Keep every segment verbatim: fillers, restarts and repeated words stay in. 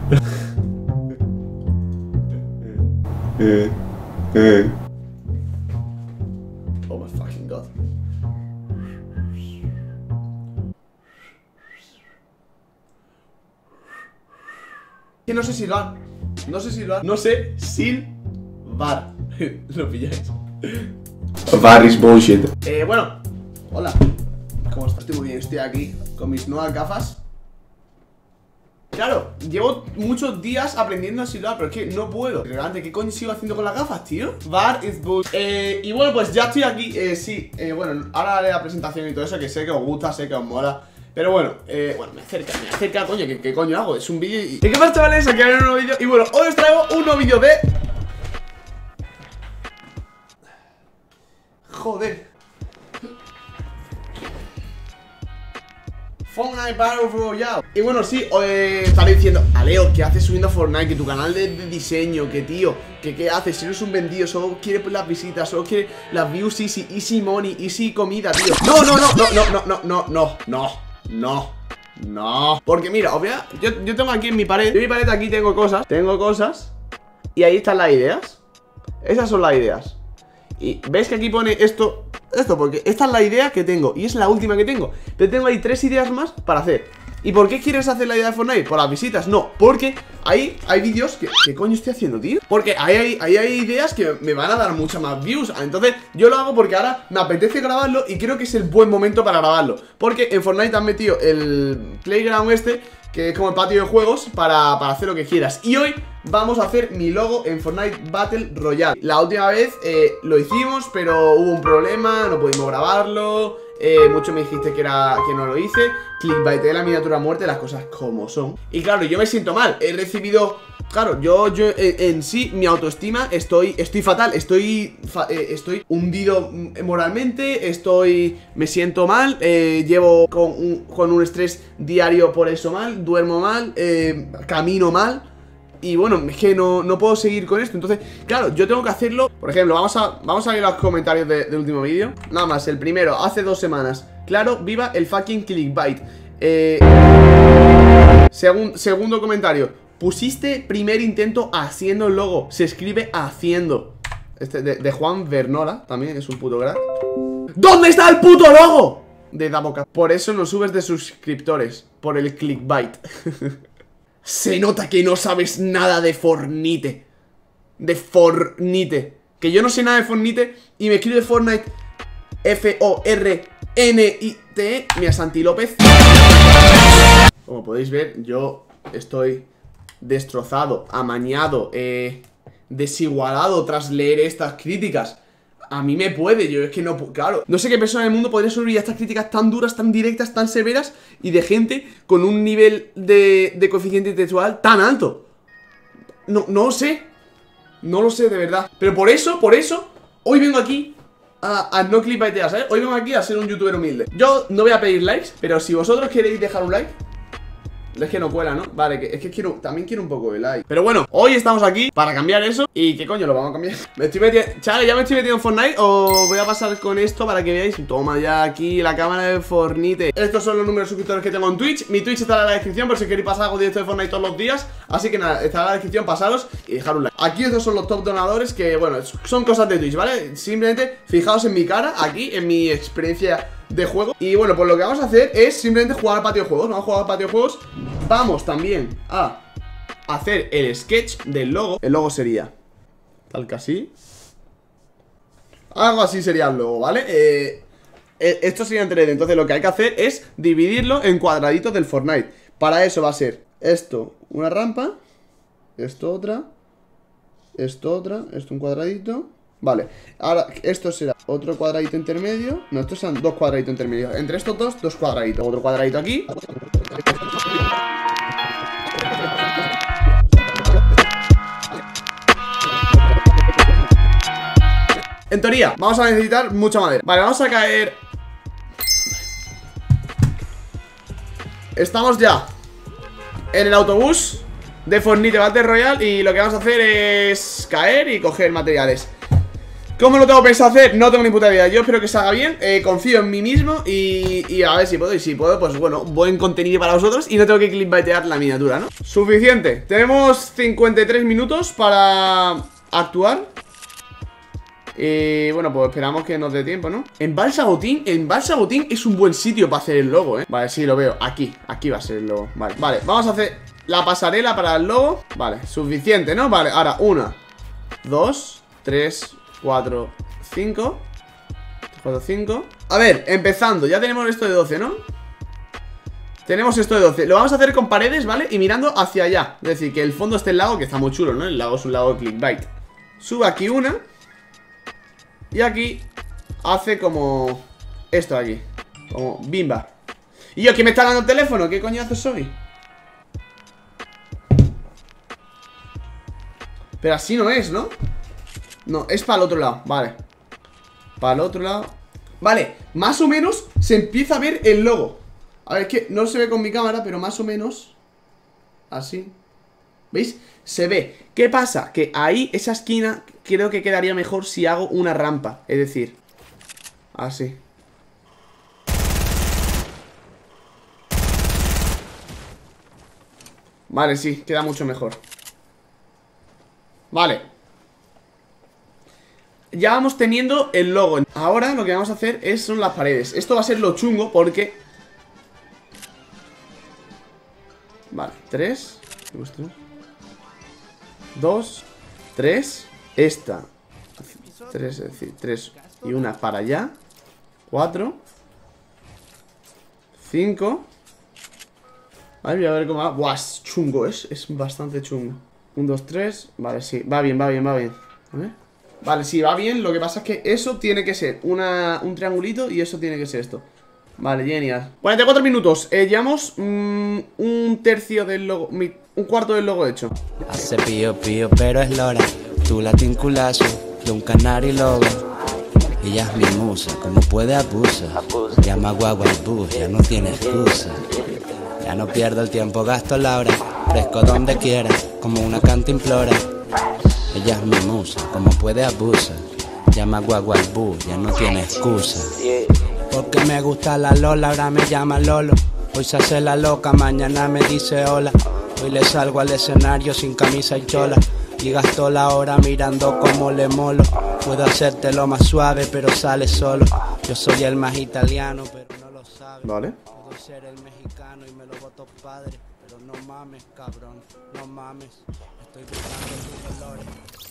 Oh my fucking god. Que no sé silbar. No sé silbar. No sé silbar. Lo pilláis. Bar is bullshit. Eh, bueno. Hola. ¿Cómo estás? Estoy muy bien. Estoy aquí con mis nuevas gafas. Claro, llevo muchos días aprendiendo a silbar, pero es que no puedo. Relevante, ¿qué coño sigo haciendo con las gafas, tío? Bar is bullshit. Eh, y bueno, pues ya estoy aquí. Eh, sí, eh, bueno, ahora haré la presentación y todo eso, que sé que os gusta, sé que os mola. Pero bueno, eh, bueno, me acerca, me acerca, coño, ¿qué, qué coño hago? Es un vídeo y... ¿Qué pasa, chavales? Aquí hay un nuevo vídeo. Y bueno, hoy os traigo un nuevo vídeo de... Joder. Fortnite Battle Royale. Y bueno, sí, eh, estaré diciendo, Aleo, ¿qué haces subiendo Fortnite? Que tu canal de, de diseño, que tío, que qué haces, si eres un vendido, solo quieres las visitas, solo quieres las views easy, easy money, easy comida, tío. No, no, no, no, no, no, no, no, no, no, no. Porque mira, obvia, yo, yo tengo aquí en mi pared, en mi pared aquí tengo cosas, tengo cosas, y ahí están las ideas. Esas son las ideas. Y ves que aquí pone esto, esto, porque esta es la idea que tengo y es la última que tengo. Pero tengo ahí tres ideas más para hacer. ¿Y por qué quieres hacer la idea de Fortnite? ¿Por las visitas? No, porque ahí hay vídeos que... ¿Qué coño estoy haciendo, tío? Porque ahí hay, ahí hay ideas que me van a dar muchas más views. Entonces yo lo hago porque ahora me apetece grabarlo y creo que es el buen momento para grabarlo. Porque en Fortnite han metido el playground este, que es como el patio de juegos, para, para hacer lo que quieras. Y hoy vamos a hacer mi logo en Fortnite Battle Royale. La última vez eh, lo hicimos, pero hubo un problema, no pudimos grabarlo. Eh, mucho me dijiste que era que no lo hice. Clickbaité la miniatura muerte, las cosas como son. Y claro, yo me siento mal. He recibido... Claro, yo, yo eh, en sí, mi autoestima, estoy, estoy fatal. Estoy, fa, eh, estoy hundido moralmente. Estoy, me siento mal. eh, Llevo con un, con un estrés diario por eso mal. Duermo mal, eh, camino mal. Y bueno, es que no, no puedo seguir con esto. Entonces, claro, yo tengo que hacerlo. Por ejemplo, vamos a, vamos a ver los comentarios de, del último vídeo. Nada más, el primero, hace dos semanas. Claro, viva el fucking clickbait. eh, segun, Segundo comentario, pusiste primer intento haciendo el logo. Se escribe haciendo. Este de, de Juan Vernola, también es un puto crack. ¿Dónde está el puto logo? De Daboca. Por eso no subes de suscriptores. Por el clickbait. Se nota que no sabes nada de Fortnite. De Fortnite. Que yo no sé nada de Fortnite y me escribe Fortnite F O R N I T E. Mira, Santi López. Como podéis ver, yo estoy destrozado, amañado, eh, desigualado tras leer estas críticas. A mí me puede, yo es que no, claro, no sé qué persona en el mundo podría sobrevivir a estas críticas tan duras, tan directas, tan severas y de gente con un nivel de, de coeficiente intelectual tan alto. No, no lo sé, no lo sé de verdad. Pero por eso, por eso, hoy vengo aquí a, a no clipaitear, ¿sabes? Hoy vengo aquí a ser un youtuber humilde. Yo no voy a pedir likes, pero si vosotros queréis dejar un like... Es que no cuela, ¿no? Vale, que, es que quiero, también quiero un poco de like. Pero bueno, hoy estamos aquí para cambiar eso. ¿Y qué coño lo vamos a cambiar? Me estoy metiendo... Chale, ya me estoy metiendo en Fortnite. Os voy a pasar con esto para que veáis. Toma ya aquí la cámara de Fortnite. Estos son los números de suscriptores que tengo en Twitch. Mi Twitch está en la descripción por si queréis pasar algo directo de Fortnite todos los días. Así que nada, está en la descripción, pasaros y dejar un like. Aquí estos son los top donadores que, bueno, son cosas de Twitch, ¿vale? Simplemente fijaos en mi cara, aquí, en mi experiencia de juego. Y bueno, pues lo que vamos a hacer es simplemente jugar al patio de juegos. Vamos a jugar al patio de juegos. Vamos también a hacer el sketch del logo. El logo sería tal que así. Algo así sería el logo, ¿vale? Eh, esto sería en tres D. Entonces lo que hay que hacer es dividirlo en cuadraditos del Fortnite. Para eso va a ser esto una rampa, esto otra, esto otra, esto un cuadradito. Vale, ahora esto será otro cuadradito intermedio. No, estos son dos cuadraditos intermedios. Entre estos dos, dos cuadraditos. Otro cuadradito aquí. En teoría, vamos a necesitar mucha madera. Vale, vamos a caer. Estamos ya en el autobús de Fortnite Battle Royale y lo que vamos a hacer es caer y coger materiales. ¿Cómo lo tengo pensado hacer? No tengo ni puta idea. Yo espero que salga bien, eh, confío en mí mismo y, y a ver si puedo. Y si puedo, pues bueno, buen contenido para vosotros. Y no tengo que clickbaitear la miniatura, ¿no? Suficiente. Tenemos cincuenta y tres minutos para actuar. Y bueno, pues esperamos que nos dé tiempo, ¿no? En Balsabotín, en Balsabotín es un buen sitio para hacer el logo, ¿eh? Vale, sí, lo veo, aquí, aquí va a ser el logo. Vale, vale, vamos a hacer la pasarela para el logo. Vale, suficiente, ¿no? Vale, ahora, una, dos, tres, cuatro, cinco. cuatro, cinco. A ver, empezando, ya tenemos esto de doce, ¿no? Tenemos esto de doce, lo vamos a hacer con paredes, ¿vale? Y mirando hacia allá, es decir, que el fondo esté el lago, que está muy chulo, ¿no? El lago es un lago de clickbait. Subo aquí una. Y aquí hace como esto de aquí, como bimba. Y yo, ¿quién me está dando el teléfono? ¿Qué coñazo soy? Pero así no es, ¿no? No, es para el otro lado, vale. Para el otro lado. Vale, más o menos se empieza a ver el logo. A ver, es que no se ve con mi cámara, pero más o menos así. ¿Veis? Se ve. ¿Qué pasa? Que ahí, esa esquina, creo que quedaría mejor si hago una rampa. Es decir, así. Vale, sí, queda mucho mejor. Vale. Ya vamos teniendo el logo. Ahora lo que vamos a hacer es, son las paredes. Esto va a ser lo chungo porque... Vale, tres. Dos, tres, esta tres, es decir, tres y una para allá. Cuatro. Cinco. Vale, voy a ver cómo va. Buah, es chungo, es, es bastante chungo. Un, dos, tres, vale, sí, va bien, va bien, va bien. A ver. Vale, sí, va bien, lo que pasa es que eso tiene que ser una, un triangulito y eso tiene que ser esto. Vale, genial. cuarenta y cuatro minutos, eh, llevamos mmm, un tercio del logo, mi, un cuarto del logo hecho. Hace pío pío, pero es Lora. Tu latín culazo, de un canario lobo. Ella es mi musa, como puede abusa. Llama guagua el bus, ya no tiene excusa. Ya no pierdo el tiempo, gasto la hora. Fresco donde quiera, como una cantimplora. Ella es mi musa, como puede abusa. Llama guagua el bus, ya no tiene excusa. Porque me gusta la Lola, ahora me llama Lolo. Hoy se hace la loca, mañana me dice hola. Hoy le salgo al escenario sin camisa y chola. Y gasto la hora mirando cómo le molo. Puedo hacértelo más suave, pero sale solo. Yo soy el más italiano, pero no lo sabe. Vale. Puedo ser el mexicano y me lo voto padre. Pero no mames, cabrón, no mames. Estoy buscando tus dolores.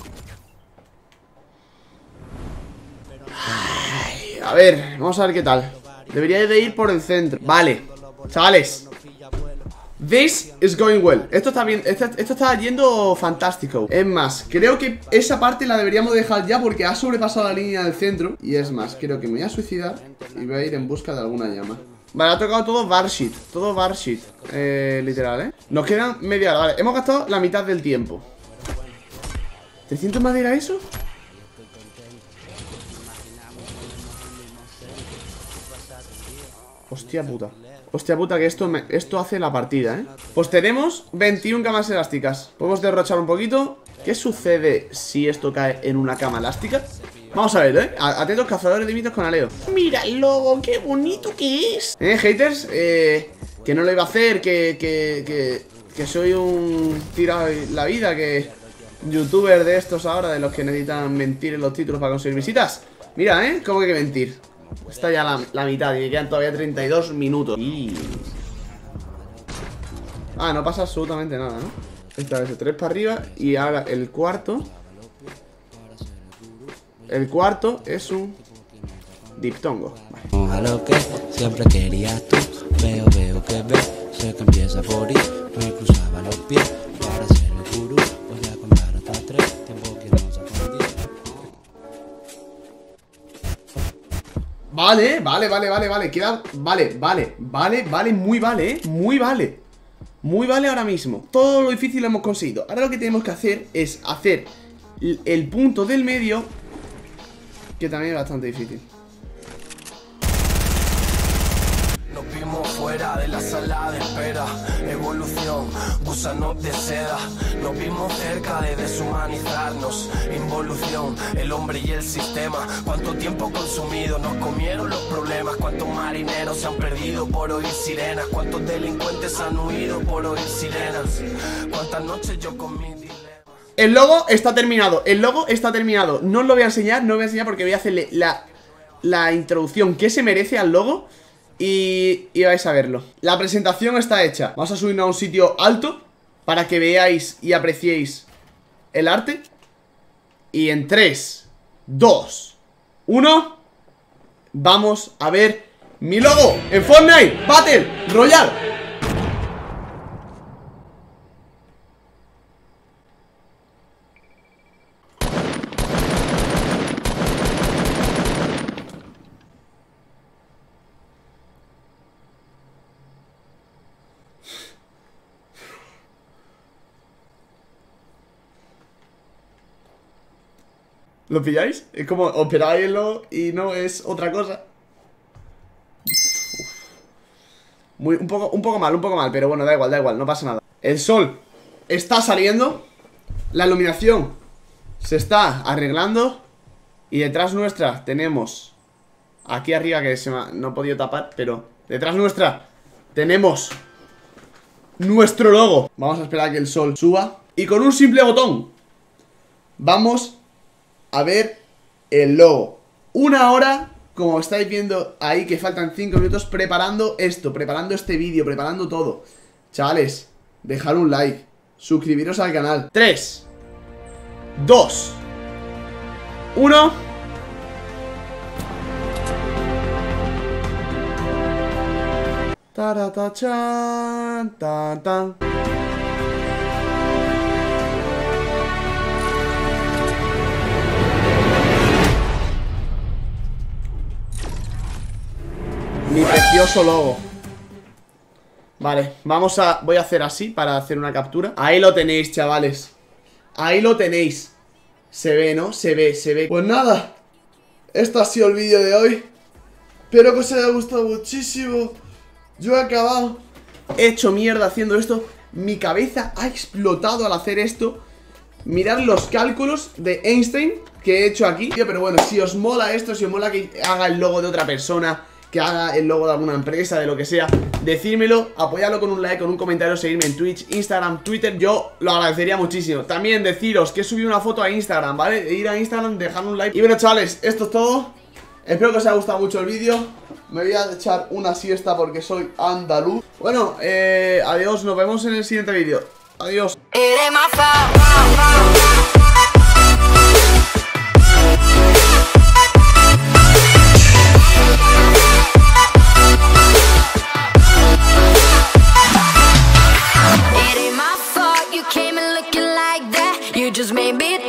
Pero no... Ay, a ver, vamos a ver qué tal. Debería de ir por el centro. Vale, chavales. This is going well. Esto está bien, esto, esto está yendo fantástico. Es más, creo que esa parte la deberíamos dejar ya porque ha sobrepasado la línea del centro. Y es más, creo que me voy a suicidar y voy a ir en busca de alguna llama. Vale, ha tocado todo bar shit. Todo bar shit, eh, literal, eh. Nos quedan media hora, vale, hemos gastado la mitad del tiempo. ¿trescientos madera eso? Hostia puta. Hostia puta que esto, me, esto hace la partida, ¿eh? Pues tenemos veintiuna camas elásticas. Podemos derrochar un poquito. ¿Qué sucede si esto cae en una cama elástica? Vamos a ver, ¿eh? Atentos cazadores de mitos con Aleo. Mira el logo, qué bonito que es. ¿Eh, haters? Eh, que no lo iba a hacer, que, que, que, que soy un tirado de la vida, que youtuber de estos ahora, de los que necesitan mentir en los títulos para conseguir visitas. Mira, ¿eh? ¿Cómo que hay que mentir? Está ya la, la mitad y quedan todavía treinta y dos minutos. Y... Ah, no pasa absolutamente nada, ¿no? Esta vez tres para arriba. Y ahora el cuarto. El cuarto es un diptongo. Vale. A lo que siempre querías tú. Veo, veo que ves. Sé que empieza por ir. Me cruzaba los pies para ser el gurú. Voy a contar hasta tres. Tiempo que no se acordía. Vale, vale, vale, vale, vale. Queda. Vale, vale, vale, vale, muy vale, ¿eh? Muy vale. Muy vale ahora mismo. Todo lo difícil lo hemos conseguido. Ahora lo que tenemos que hacer es hacer el punto del medio, que también es bastante difícil. Nos vimos fuera de la sala de espera. Evolución, gusanos de seda. Nos vimos cerca de deshumanizarnos. Involución, el hombre y el sistema. Cuánto tiempo consumido, nos comieron los problemas. Cuántos marineros se han perdido por oír sirenas. Cuántos delincuentes han huido por oír sirenas. Cuántas noches yo con mi dilema. El logo está terminado, el logo está terminado. No os lo voy a enseñar, no lo voy a enseñar porque voy a hacerle la, la introducción que se merece al logo. Y, y vais a verlo. La presentación está hecha. Vamos a subirnos a un sitio alto para que veáis y apreciéis el arte. Y en tres, dos, uno, vamos a ver mi logo en Fortnite Battle Royale. ¿Lo pilláis? Es como operáis el logo y no es otra cosa. Muy, un, poco, un poco mal, un poco mal, pero bueno, da igual, da igual, no pasa nada. El sol está saliendo. La iluminación se está arreglando. Y detrás nuestra tenemos, aquí arriba que se me ha, no he podido tapar, pero detrás nuestra tenemos nuestro logo. Vamos a esperar a que el sol suba. Y con un simple botón vamos a ver el logo. Una hora, como estáis viendo ahí, que faltan cinco minutos preparando esto, preparando este vídeo, preparando todo. Chavales, dejad un like, suscribiros al canal. Tres, dos, uno. Taratachan, tan, tan. Mi precioso logo. Vale, vamos a... voy a hacer así para hacer una captura. Ahí lo tenéis, chavales. Ahí lo tenéis. Se ve, ¿no? Se ve, se ve. Pues nada, esto ha sido el vídeo de hoy. Espero que os haya gustado muchísimo. Yo he acabado. He hecho mierda haciendo esto. Mi cabeza ha explotado al hacer esto. Mirad los cálculos de Einstein que he hecho aquí. Pero bueno, si os mola esto, si os mola que haga el logo de otra persona, que haga el logo de alguna empresa, de lo que sea, decírmelo, apoyarlo con un like, con un comentario, seguirme en Twitch, Instagram, Twitter. Yo lo agradecería muchísimo. También deciros que he subido una foto a Instagram, ¿vale? Ir a Instagram, dejar un like. Y bueno, chavales, esto es todo. Espero que os haya gustado mucho el vídeo. Me voy a echar una siesta porque soy andaluz. Bueno, eh, adiós, nos vemos en el siguiente vídeo. Adiós. Just made me